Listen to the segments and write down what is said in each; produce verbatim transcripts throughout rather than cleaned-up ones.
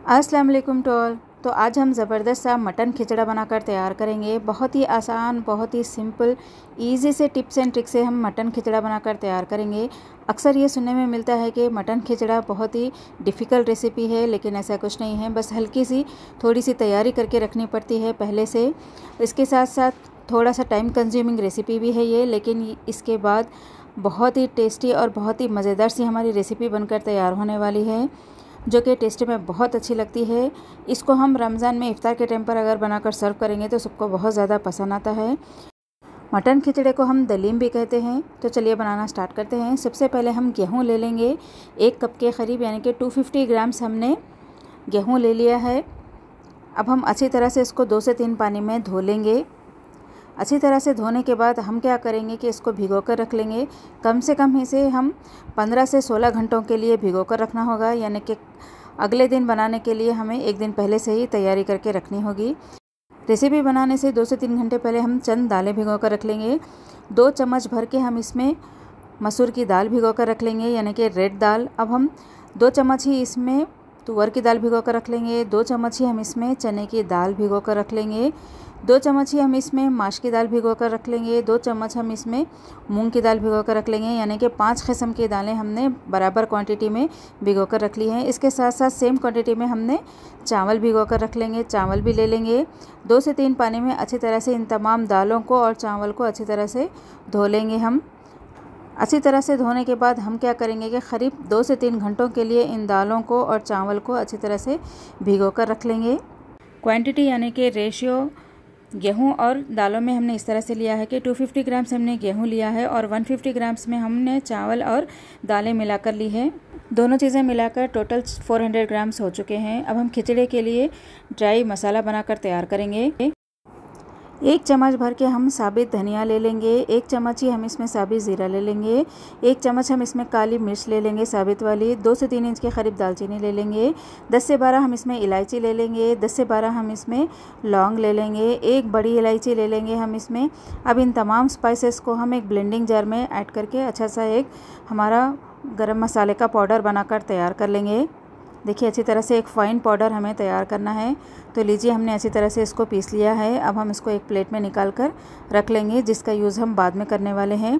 अस्सलाम वालेकुम to all. तो आज हम ज़बरदस्त सा मटन खिचड़ा बनाकर तैयार करेंगे। बहुत ही आसान, बहुत ही सिंपल, इजी से टिप्स एंड ट्रिक्स से हम मटन खिचड़ा बनाकर तैयार करेंगे। अक्सर ये सुनने में मिलता है कि मटन खिचड़ा बहुत ही डिफ़िकल्ट रेसिपी है, लेकिन ऐसा कुछ नहीं है। बस हल्की सी थोड़ी सी तैयारी करके रखनी पड़ती है पहले से। इसके साथ साथ थोड़ा सा टाइम कंज्यूमिंग रेसिपी भी है ये, लेकिन इसके बाद बहुत ही टेस्टी और बहुत ही मज़ेदार सी हमारी रेसिपी बनकर तैयार होने वाली है, जो कि टेस्ट में बहुत अच्छी लगती है। इसको हम रमज़ान में इफ्तार के टाइम पर अगर बनाकर सर्व करेंगे तो सबको बहुत ज़्यादा पसंद आता है। मटन खिचड़े को हम दलीम भी कहते हैं। तो चलिए बनाना स्टार्ट करते हैं। सबसे पहले हम गेहूं ले लेंगे, एक कप के करीब, यानी कि दो सौ पचास ग्राम्स हमने गेहूं ले लिया है। अब हम अच्छी तरह से इसको दो से तीन पानी में धो लेंगे। अच्छी तरह से धोने के बाद हम क्या करेंगे कि इसको भिगो कर रख लेंगे। कम से कम इसे हम पंद्रह से सोलह घंटों के लिए भिगो कर रखना होगा, यानी कि अगले दिन बनाने के लिए हमें एक दिन पहले से ही तैयारी करके रखनी होगी। रेसिपी बनाने से दो से तीन घंटे पहले हम चंद दालें भिगो कर रख लेंगे। दो चम्मच भर के हम इसमें मसूर की दाल भिगो कर रख लेंगे, यानी कि रेड दाल। अब हम दो चम्मच ही इसमें तुअर की दाल भिगो कर रख लेंगे। दो चम्मच ही हम इसमें चने की दाल भिगो कर रख लेंगे। दो चम्मच ही हम इसमें माश की दाल भिगो कर रख लेंगे। दो चम्मच हम इसमें मूंग की दाल भिगो कर रख लेंगे, यानी कि पांच किस्म की दालें हमने बराबर क्वांटिटी में भिगो कर रख ली हैं। इसके साथ साथ सेम क्वांटिटी में हमने चावल भिगो कर रख लेंगे, चावल भी ले लेंगे। दो से तीन पानी में अच्छी तरह से इन तमाम दालों को और चावल को अच्छी तरह से धो लेंगे हम। अच्छी तरह से धोने के बाद हम क्या करेंगे कि करीब दो से तीन घंटों के लिए इन दालों को और चावल को अच्छी तरह से भिगो कर रख लेंगे। क्वांटिटी यानी कि रेशियो गेहूं और दालों में हमने इस तरह से लिया है कि दो सौ पचास ग्राम्स हमने गेहूं लिया है और एक सौ पचास ग्राम्स में हमने चावल और दालें मिलाकर ली है। दोनों चीज़ें मिलाकर टोटल चार सौ ग्राम्स हो चुके हैं। अब हम खिचड़े के लिए ड्राई मसाला बनाकर तैयार करेंगे। एक चम्मच भर के हम साबित धनिया ले लेंगे। एक चम्मच ही हम इसमें साबित ज़ीरा ले लेंगे। एक चम्मच हम इसमें काली मिर्च ले लेंगे साबित वाली। दो से तीन इंच के करीब दालचीनी ले लेंगे। दस से बारह हम इसमें इलायची ले लेंगे। दस से बारह हम इसमें लौंग ले लेंगे। एक बड़ी इलायची ले लेंगे हम इसमें। अब इन तमाम स्पाइसेस को हम एक ब्लेंडिंग जार में ऐड करके अच्छा सा एक हमारा गरम मसाले का पाउडर बनाकर तैयार कर लेंगे। देखिए, अच्छी तरह से एक फ़ाइन पाउडर हमें तैयार करना है। तो लीजिए, हमने अच्छी तरह से इसको पीस लिया है। अब हम इसको एक प्लेट में निकाल कर रख लेंगे, जिसका यूज़ हम बाद में करने वाले हैं।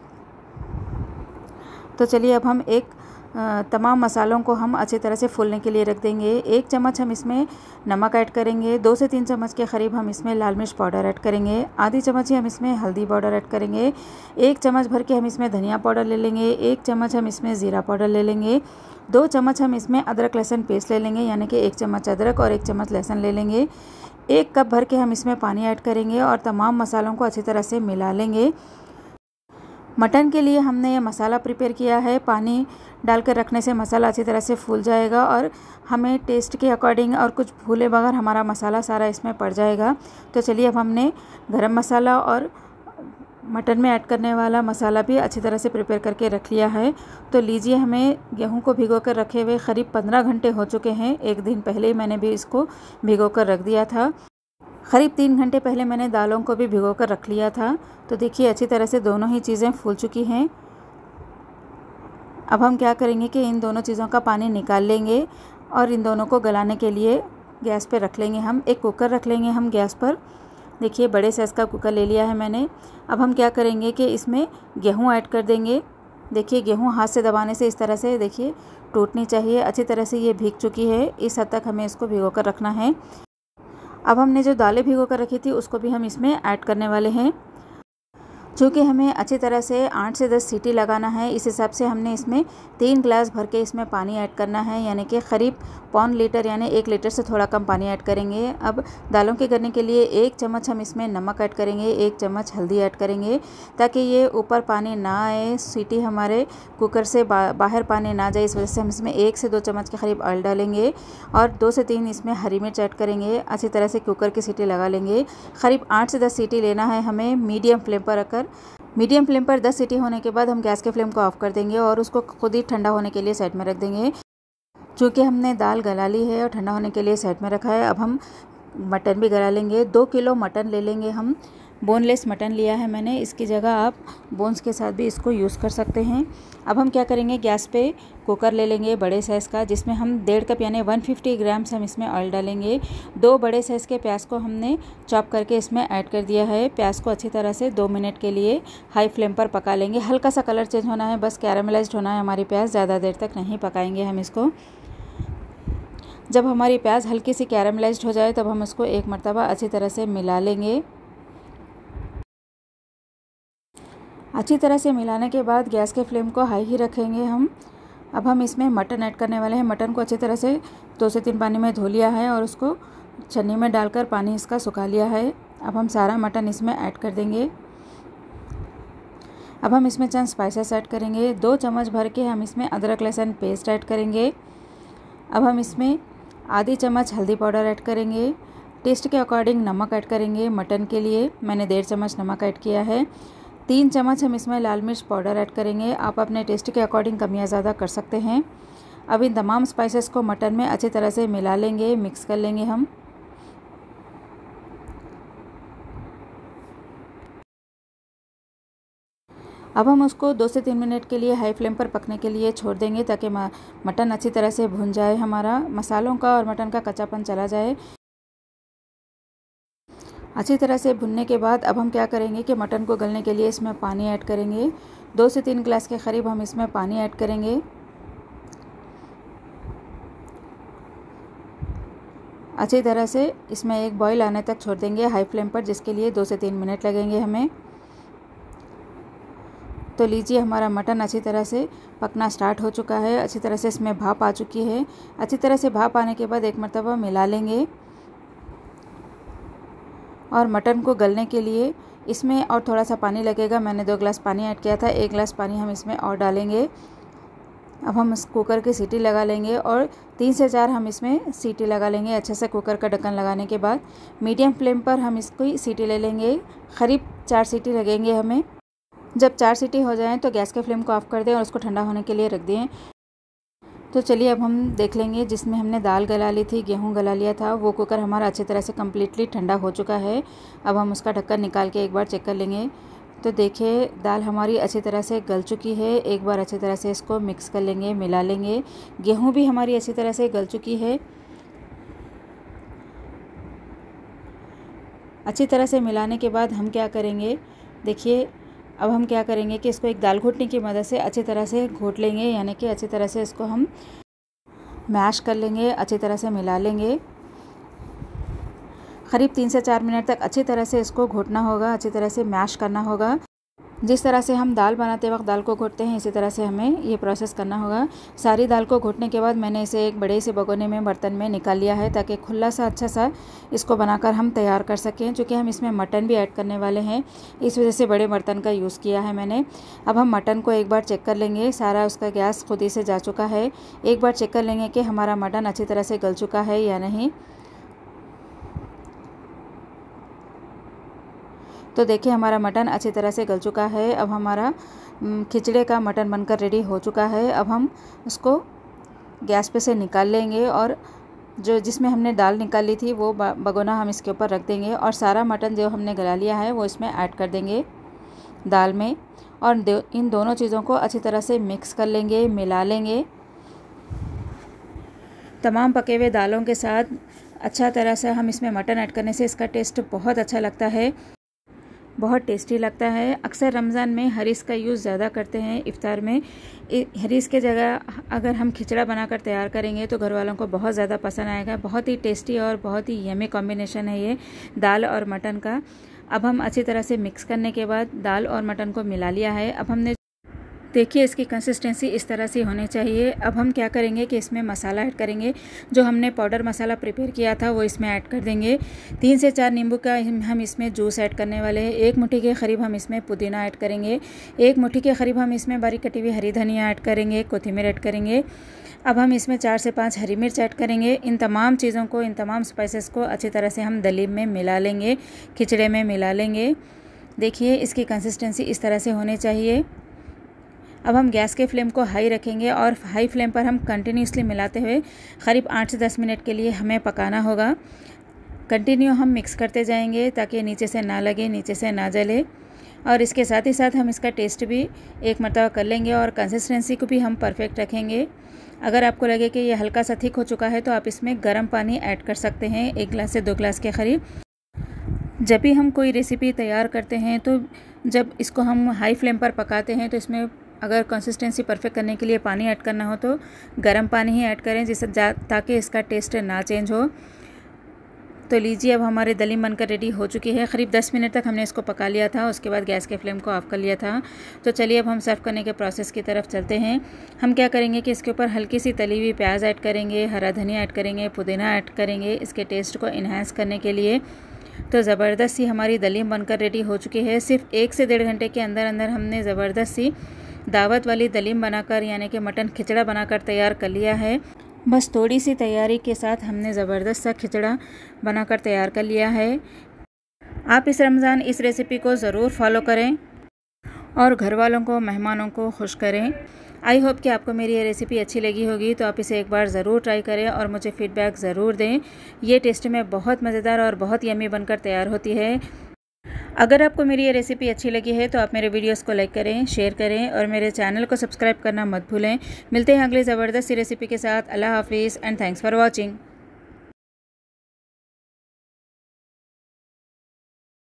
तो चलिए, अब हम एक तमाम मसालों को हम अच्छी तरह से फूलने के लिए रख देंगे। एक चम्मच हम इसमें नमक ऐड करेंगे। दो से तीन चम्मच के करीब हम इसमें लाल मिर्च पाउडर ऐड करेंगे। आधी चम्मच ही हम इसमें हल्दी पाउडर ऐड करेंगे। एक चम्मच भर के हम इसमें धनिया पाउडर ले लेंगे। एक चम्मच हम इसमें ज़ीरा पाउडर ले लेंगे। दो चम्मच हम इसमें अदरक लहसुन पेस्ट ले लेंगे, यानी कि एक चम्मच अदरक और एक चम्मच लहसुन ले लेंगे। एक कप भर के हम इसमें पानी ऐड करेंगे और तमाम मसालों को अच्छी तरह से मिला लेंगे। मटन के लिए हमने ये मसाला प्रिपेयर किया है। पानी डालकर रखने से मसाला अच्छी तरह से फूल जाएगा और हमें टेस्ट के अकॉर्डिंग और कुछ भूले बगैर हमारा मसाला सारा इसमें पड़ जाएगा। तो चलिए, अब हमने गरम मसाला और मटन में ऐड करने वाला मसाला भी अच्छी तरह से प्रिपेयर करके रख लिया है। तो लीजिए, हमें गेहूं को भिगो कर रखे हुए करीब पंद्रह घंटे हो चुके हैं। एक दिन पहले ही मैंने भी इसको भिगो कर रख दिया था। करीब तीन घंटे पहले मैंने दालों को भी भिगो कर रख लिया था। तो देखिए, अच्छी तरह से दोनों ही चीज़ें फूल चुकी हैं। अब हम क्या करेंगे कि इन दोनों चीज़ों का पानी निकाल लेंगे और इन दोनों को गलाने के लिए गैस पर रख लेंगे। हम एक कुकर रख लेंगे हम गैस पर। देखिए, बड़े साइज़ का कुकर ले लिया है मैंने। अब हम क्या करेंगे कि इसमें गेहूं ऐड कर देंगे। देखिए, गेहूं हाथ से दबाने से इस तरह से देखिए टूटनी चाहिए। अच्छी तरह से ये भीग चुकी है। इस हद तक हमें इसको भिगो कर रखना है। अब हमने जो दालें भिगो कर रखी थी उसको भी हम इसमें ऐड करने वाले हैं। चूँकि हमें अच्छी तरह से आठ से दस सीटी लगाना है, इस हिसाब से हमने इसमें तीन गिलास भर के इसमें पानी ऐड करना है, यानी कि करीब पौन लीटर यानी एक लीटर से थोड़ा कम पानी ऐड करेंगे। अब दालों के गलने के लिए एक चम्मच हम इसमें नमक ऐड करेंगे, एक चम्मच हल्दी ऐड करेंगे, ताकि ये ऊपर पानी ना आए, सीटी हमारे कुकर से बा, बाहर पानी ना जाए। इस वजह से हम इसमें एक से दो चम्मच के करीब ऑयल डालेंगे और दो से तीन इसमें हरी मिर्च ऐड करेंगे। अच्छी तरह से कुकर की सीटी लगा लेंगे। करीब आठ से दस सीटी लेना है हमें मीडियम फ्लेम पर रखकर। मीडियम फ्लेम पर दस सीटी होने के बाद हम गैस के फ्लेम को ऑफ कर देंगे और उसको खुद ही ठंडा होने के लिए साइड में रख देंगे। चूँकि हमने दाल गला ली है और ठंडा होने के लिए साइड में रखा है, अब हम मटन भी गला लेंगे। दो किलो मटन ले लेंगे हम। बोनलेस मटन लिया है मैंने, इसकी जगह आप बोन्स के साथ भी इसको यूज़ कर सकते हैं। अब हम क्या करेंगे, गैस पे कुकर ले लेंगे बड़े साइज़ का, जिसमें हम डेढ़ कप यानी एक सौ पचास ग्राम्स हम इसमें ऑयल डालेंगे। दो बड़े साइज़ के प्याज को हमने चॉप करके इसमें ऐड कर दिया है। प्याज को अच्छी तरह से दो मिनट के लिए हाई फ्लेम पर पका लेंगे। हल्का सा कलर चेंज होना है, बस कैरामलाइज्ड होना है हमारी प्याज, ज़्यादा देर तक नहीं पकाएंगे हम इसको। जब हमारी प्याज हल्की सी कैरामलाइज्ड हो जाए तब हम उसको एक मरतबा अच्छी तरह से मिला लेंगे। अच्छी तरह से मिलाने के बाद गैस के फ्लेम को हाई ही रखेंगे हम। अब हम इसमें मटन ऐड करने वाले हैं। मटन को अच्छी तरह से दो से तीन पानी में धो लिया है और उसको छन्नी में डालकर पानी इसका सुखा लिया है। अब हम सारा मटन इसमें ऐड कर देंगे। अब हम इसमें चंद स्पाइसेस ऐड करेंगे। दो चम्मच भर के हम इसमें अदरक लहसुन पेस्ट ऐड करेंगे। अब हम इसमें आधी चम्मच हल्दी पाउडर ऐड करेंगे। टेस्ट के अकॉर्डिंग नमक ऐड करेंगे। मटन के लिए मैंने डेढ़ चम्मच नमक ऐड किया है। तीन चम्मच हम इसमें लाल मिर्च पाउडर ऐड करेंगे। आप अपने टेस्ट के अकॉर्डिंग कम या ज़्यादा कर सकते हैं। अब इन तमाम स्पाइसेस को मटन में अच्छी तरह से मिला लेंगे, मिक्स कर लेंगे हम। अब हम उसको दो से तीन मिनट के लिए हाई फ्लेम पर पकने के लिए छोड़ देंगे, ताकि मटन अच्छी तरह से भुन जाए, हमारा मसालों का और मटन का कच्चापन चला जाए। अच्छी तरह से भुनने के बाद अब हम क्या करेंगे कि मटन को गलने के लिए इसमें पानी ऐड करेंगे। दो से तीन गिलास के करीब हम इसमें पानी ऐड करेंगे। अच्छी तरह से इसमें एक बॉईल आने तक छोड़ देंगे हाई फ्लेम पर, जिसके लिए दो से तीन मिनट लगेंगे हमें। तो लीजिए, हमारा मटन अच्छी तरह से पकना स्टार्ट हो चुका है। अच्छी तरह से इसमें भाप आ चुकी है। अच्छी तरह से भाप आने के बाद एक मरतबा मिला लेंगे और मटन को गलने के लिए इसमें और थोड़ा सा पानी लगेगा। मैंने दो गिलास पानी ऐड किया था, एक गिलास पानी हम इसमें और डालेंगे। अब हम इस कुकर की सीटी लगा लेंगे और तीन से चार हम इसमें सीटी लगा लेंगे। अच्छे से कुकर का ढक्कन लगाने के बाद मीडियम फ्लेम पर हम इसको सीटी ले लेंगे। करीब चार सीटी लगेंगे हमें। जब चार सीटी हो जाएं तो गैस के फ्लेम को ऑफ़ कर दें और उसको ठंडा होने के लिए रख दें। तो चलिए अब हम देख लेंगे, जिसमें हमने दाल गला ली थी, गेहूं गला लिया था, वो कुकर हमारा अच्छी तरह से कम्प्लीटली ठंडा हो चुका है। अब हम उसका ढक्कन निकाल के एक बार चेक कर लेंगे। तो देखिए, दाल हमारी अच्छी तरह से गल चुकी है। एक बार अच्छी तरह से इसको मिक्स कर लेंगे, मिला लेंगे। गेहूं भी हमारी अच्छी तरह से गल चुकी है। अच्छी तरह से मिलाने के बाद हम क्या करेंगे, देखिए अब हम क्या करेंगे कि इसको एक दाल घोटने की मदद से अच्छी तरह से घोट लेंगे, यानी कि अच्छी तरह से इसको हम मैश कर लेंगे, अच्छी तरह से मिला लेंगे। करीब तीन से चार मिनट तक अच्छी तरह से इसको घोटना होगा, अच्छी तरह से मैश करना होगा। जिस तरह से हम दाल बनाते वक्त दाल को घोटते हैं, इसी तरह से हमें ये प्रोसेस करना होगा। सारी दाल को घोटने के बाद मैंने इसे एक बड़े से भगोने में बर्तन में निकाल लिया है, ताकि खुला सा अच्छा सा इसको बनाकर हम तैयार कर सकें। चूँकि हम इसमें मटन भी ऐड करने वाले हैं, इस वजह से बड़े बर्तन का यूज़ किया है मैंने। अब हम मटन को एक बार चेक कर लेंगे। सारा उसका गैस खुद ही से जा चुका है। एक बार चेक कर लेंगे कि हमारा मटन अच्छी तरह से गल चुका है या नहीं। तो देखिए, हमारा मटन अच्छी तरह से गल चुका है। अब हमारा खिचड़े का मटन बनकर रेडी हो चुका है। अब हम उसको गैस पे से निकाल लेंगे और जो जिसमें हमने दाल निकाली थी वो भगोना हम इसके ऊपर रख देंगे और सारा मटन जो हमने गला लिया है वो इसमें ऐड कर देंगे दाल में, और इन दोनों चीज़ों को अच्छी तरह से मिक्स कर लेंगे, मिला लेंगे। तमाम पके हुए दालों के साथ अच्छा तरह से हम इसमें मटन ऐड करने से इसका टेस्ट बहुत अच्छा लगता है, बहुत टेस्टी लगता है। अक्सर रमज़ान में हरीस का यूज़ ज़्यादा करते हैं इफ़्तार में। हरीस के जगह अगर हम खिचड़ा बनाकर तैयार करेंगे तो घर वालों को बहुत ज़्यादा पसंद आएगा। बहुत ही टेस्टी और बहुत ही यमी कॉम्बिनेशन है ये दाल और मटन का। अब हम अच्छी तरह से मिक्स करने के बाद दाल और मटन को मिला लिया है। अब हमने देखिए, इसकी कंसिस्टेंसी इस तरह से होनी चाहिए। अब हम क्या करेंगे कि इसमें मसाला ऐड करेंगे। जो हमने पाउडर मसाला प्रिपेयर किया था वो इसमें ऐड कर देंगे। तीन से चार नींबू का हम इसमें जूस ऐड करने वाले हैं। एक मुट्ठी के करीब हम इसमें पुदीना ऐड करेंगे। एक मुट्ठी के करीब हम इसमें बारीक कटी हुई हरी धनिया ऐड करेंगे, कोथिमीर ऐड करेंगे। अब हम इसमें चार से पाँच हरी मिर्च ऐड करेंगे। इन तमाम चीज़ों को, इन तमाम स्पाइसेस को अच्छी तरह से हम दलीब में मिला लेंगे, खिचड़े में मिला लेंगे। देखिए, इसकी कंसिस्टेंसी इस तरह से होनी चाहिए। अब हम गैस के फ्लेम को हाई रखेंगे और हाई फ्लेम पर हम कंटिन्यूसली मिलाते हुए करीब आठ से दस मिनट के लिए हमें पकाना होगा। कंटिन्यू हम मिक्स करते जाएंगे ताकि नीचे से ना लगे, नीचे से ना जले। और इसके साथ ही साथ हम इसका टेस्ट भी एक मरतबा कर लेंगे और कंसिस्टेंसी को भी हम परफेक्ट रखेंगे। अगर आपको लगे कि ये हल्का सा थिक हो चुका है तो आप इसमें गर्म पानी ऐड कर सकते हैं, एक गिलास से दो गिलास के करीब। जब भी हम कोई रेसिपी तैयार करते हैं तो जब इसको हम हाई फ्लेम पर पकाते हैं तो इसमें अगर कंसिस्टेंसी परफेक्ट करने के लिए पानी ऐड करना हो तो गर्म पानी ही ऐड करें, जिससे ताकि इसका टेस्ट ना चेंज हो। तो लीजिए, अब हमारे दलीम बनकर रेडी हो चुकी है। क़रीब दस मिनट तक हमने इसको पका लिया था, उसके बाद गैस के फ्लेम को ऑफ़ कर लिया था। तो चलिए अब हम सर्व करने के प्रोसेस की तरफ चलते हैं। हम क्या करेंगे कि इसके ऊपर हल्की सी तली हुई प्याज ऐड करेंगे, हरा धनिया ऐड करेंगे, पुदीना ऐड करेंगे इसके टेस्ट को इन्हांस करने के लिए। तो ज़बरदस्त सी हमारी दलीम बनकर रेडी हो चुकी है। सिर्फ एक से डेढ़ घंटे के अंदर अंदर हमने ज़बरदस्त सी दावत वाली दलीम बनाकर यानी कि मटन खिचड़ा बनाकर तैयार कर लिया है। बस थोड़ी सी तैयारी के साथ हमने ज़बरदस्त सा खिचड़ा बनाकर तैयार कर लिया है। आप इस रमज़ान इस रेसिपी को ज़रूर फॉलो करें और घर वालों को, मेहमानों को खुश करें। आई होप कि आपको मेरी ये रेसिपी अच्छी लगी होगी, तो आप इसे एक बार ज़रूर ट्राई करें और मुझे फ़ीडबैक ज़रूर दें। ये टेस्ट में बहुत मज़ेदार और बहुत यम्मी बनकर तैयार होती है। अगर आपको मेरी ये रेसिपी अच्छी लगी है तो आप मेरे वीडियोस को लाइक करें, शेयर करें और मेरे चैनल को सब्सक्राइब करना मत भूलें। मिलते हैं अगले ज़बरदस्त सी रेसिपी के साथ। अल्लाह हाफिज़ एंड थैंक्स फॉर वॉचिंग।